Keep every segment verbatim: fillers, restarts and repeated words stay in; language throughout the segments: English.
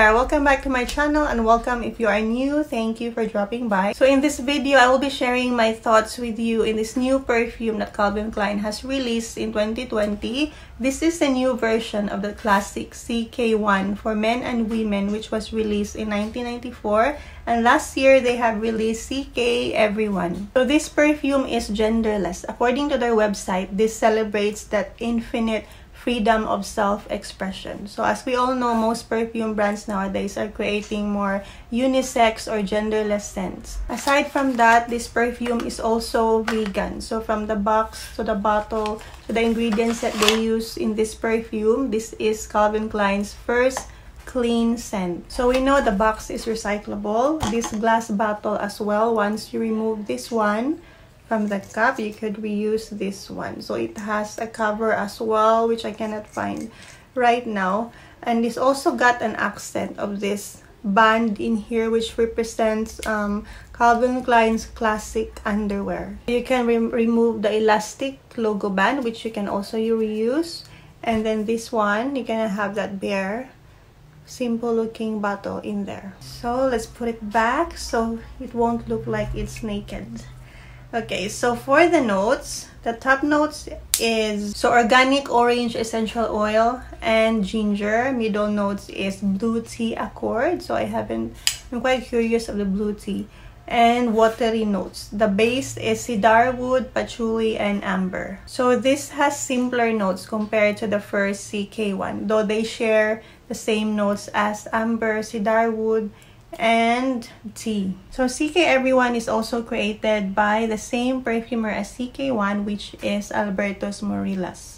there, welcome back to my channel, and welcome if you are new. Thank you for dropping by. So in this video, I will be sharing my thoughts with you in this new perfume that Calvin Klein has released in twenty twenty. This is a new version of the classic C K one for men and women, which was released in nineteen ninety-four, and last year they have released C K Everyone. So this perfume is genderless. According to their website, this celebrates that infinite freedom of self-expression. So as we all know, most perfume brands nowadays are creating more unisex or genderless scents. Aside from that, this perfume is also vegan. So from the box to the bottle to the ingredients that they use in this perfume, this is Calvin Klein's first clean scent. So we know the box is recyclable. This glass bottle as well, once you remove this one from the cup, you could reuse this one. So it has a cover as well, which I cannot find right now, and it's also got an accent of this band in here, which represents um, Calvin Klein's classic underwear. You can re remove the elastic logo band, which you can also reuse, and then this one you can have that bare simple looking bottle in there. So let's put it back so it won't look like it's naked. Okay, so for the notes, the top notes is so organic orange essential oil and ginger. Middle notes is blue tea accord. So I haven't, I'm quite curious of the blue tea. And watery notes. The base is cedar wood, patchouli, and amber. So this has simpler notes compared to the first C K one, though they share the same notes as amber, cedar wood, and tea. So C K Everyone is also created by the same perfumer as C K one, which is Albertos Morillas.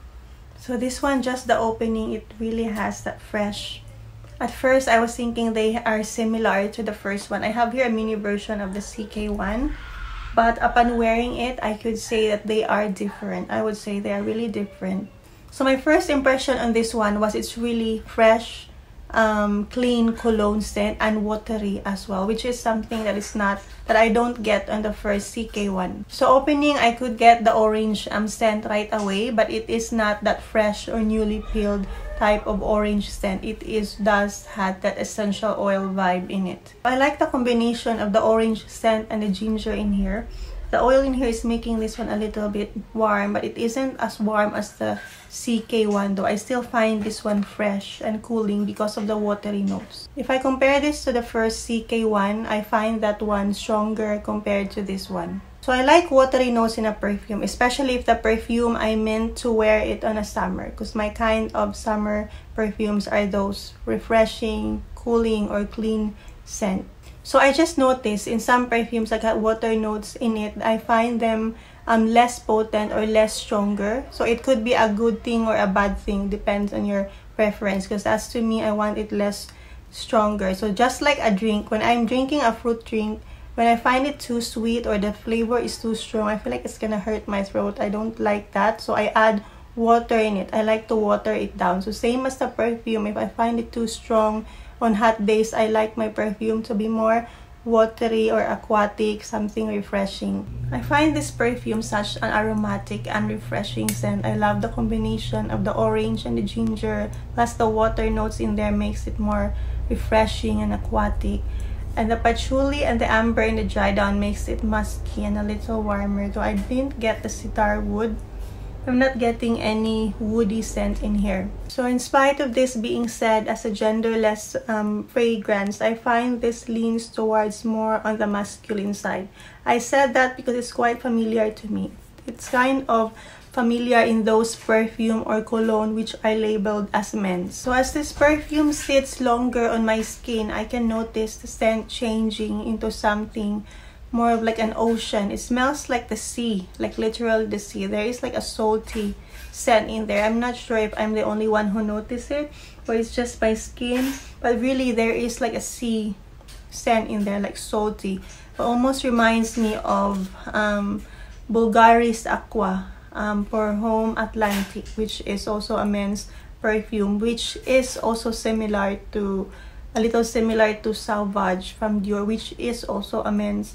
So this one, just the opening, it really has that fresh. At first I was thinking they are similar to the first one. I have here a mini version of the C K one, but upon wearing it, I could say that they are different. I would say they are really different. So my first impression on this one was it's really fresh, um clean cologne scent, and watery as well, which is something that is not that I don't get on the first C K one. So opening, I could get the orange um scent right away, but it is not that fresh or newly peeled type of orange scent. It is does have that essential oil vibe in it. I like the combination of the orange scent and the ginger in here. The oil in here is making this one a little bit warm, but it isn't as warm as the C K one, though I still find this one fresh and cooling because of the watery notes. If I compare this to the first C K one, I find that one stronger compared to this one. So I like watery notes in a perfume, especially if the perfume I meant to wear it on a summer, because my kind of summer perfumes are those refreshing, cooling, or clean scent. So I just noticed in some perfumes that got water notes in it, I find them um, less potent or less stronger. So it could be a good thing or a bad thing, depends on your preference. Because as to me, I want it less stronger. So just like a drink, when I'm drinking a fruit drink, when I find it too sweet or the flavor is too strong, I feel like it's gonna hurt my throat. I don't like that. So I add water in it. I like to water it down. So same as the perfume, if I find it too strong, on hot days, I like my perfume to be more watery or aquatic, something refreshing. I find this perfume such an aromatic and refreshing scent. I love the combination of the orange and the ginger, plus the water notes in there makes it more refreshing and aquatic. And the patchouli and the amber in the dry down makes it musky and a little warmer, though I didn't get the cedar wood. I'm not getting any woody scent in here. So in spite of this being said as a genderless um, fragrance, I find this leans towards more on the masculine side. I said that because it's quite familiar to me. It's kind of familiar in those perfume or cologne which I labeled as men's. So as this perfume sits longer on my skin, I can notice the scent changing into something more of like an ocean. It smells like the sea, like literally the sea. There is like a salty scent in there. I'm not sure if I'm the only one who noticed it or it's just my skin, but really there is like a sea scent in there, like salty. It almost reminds me of um, Bulgari's Aqua um, for Home Atlantic, which is also a men's perfume, which is also similar to, a little similar to Sauvage from Dior, which is also a men's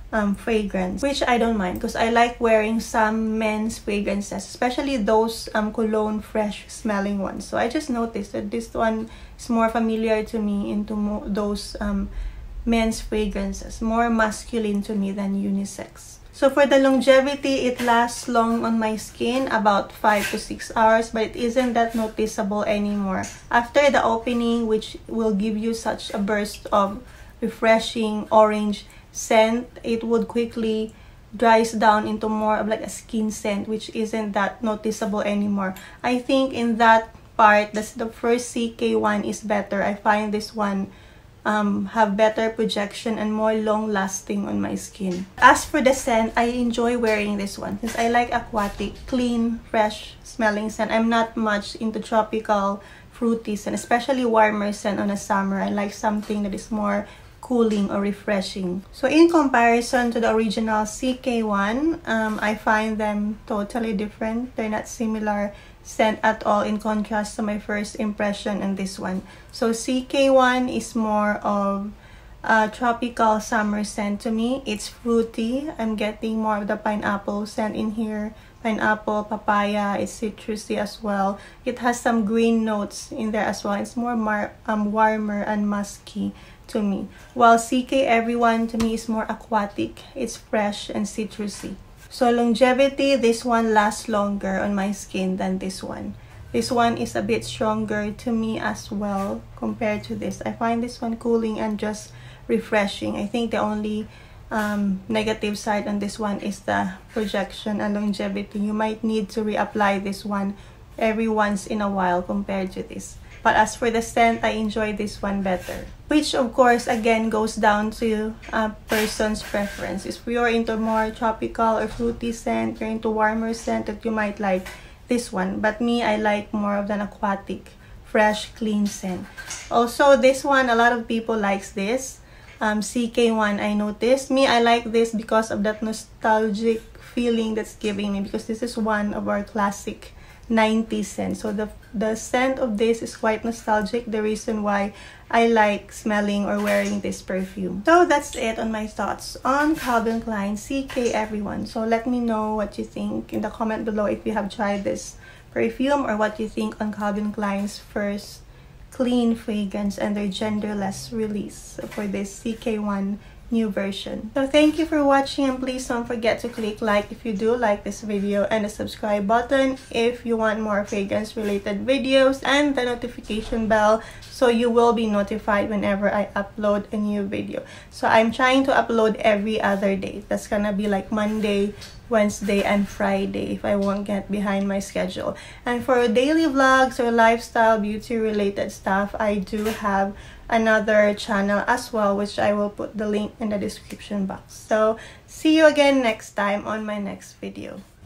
um, fragrance, which I don't mind because I like wearing some men's fragrances, especially those um, cologne fresh smelling ones. So I just noticed that this one is more familiar to me into mo those um, men's fragrances, more masculine to me than unisex. So for the longevity, it lasts long on my skin, about five to six hours, but it isn't that noticeable anymore. After the opening, which will give you such a burst of refreshing orange scent, it would quickly dries down into more of like a skin scent, which isn't that noticeable anymore. I think in that part, that's the first C K one is better. I find this one Um, have better projection and more long lasting on my skin. As for the scent, I enjoy wearing this one because I like aquatic, clean, fresh smelling scent. I'm not much into tropical fruity scent, especially warmer scent on a summer. I like something that is more cooling or refreshing. So in comparison to the original C K one, um, I find them totally different. They're not similar scent at all, in contrast to my first impression in this one. So C K one is more of a tropical summer scent to me. It's fruity. I'm getting more of the pineapple scent in here. Pineapple, papaya, it's citrusy as well. It has some green notes in there as well. It's more mar um, warmer and musky to me. While C K Everyone to me is more aquatic. It's fresh and citrusy. So longevity, this one lasts longer on my skin than this one. This one is a bit stronger to me as well compared to this. I find this one cooling and just refreshing. I think the only um, negative side on this one is the projection and longevity. You might need to reapply this one every once in a while compared to this. But as for the scent, I enjoy this one better. Which of course again goes down to a person's preference. If you're into more tropical or fruity scent, you're into warmer scent, that you might like this one. But me, I like more of an aquatic, fresh, clean scent. Also, this one, a lot of people likes this. Um, C K one, I noticed. Me, I like this because of that nostalgic feeling that's giving me, because this is one of our classic nineties scent. So the the scent of this is quite nostalgic, the reason why I like smelling or wearing this perfume. So that's it on my thoughts on Calvin Klein C K Everyone. So let me know what you think in the comment below if you have tried this perfume, or what you think on Calvin Klein's first clean fragrance and their genderless release for this C K one new version. So thank you for watching, and please don't forget to click like if you do like this video, and the subscribe button if you want more fragrance related videos, and the notification bell so you will be notified whenever I upload a new video. So I'm trying to upload every other day. That's gonna be like Monday, Wednesday, and Friday if I won't get behind my schedule. And for daily vlogs or lifestyle beauty related stuff, I do have another channel as well, which I will put the link in the description box. So see you again next time on my next video.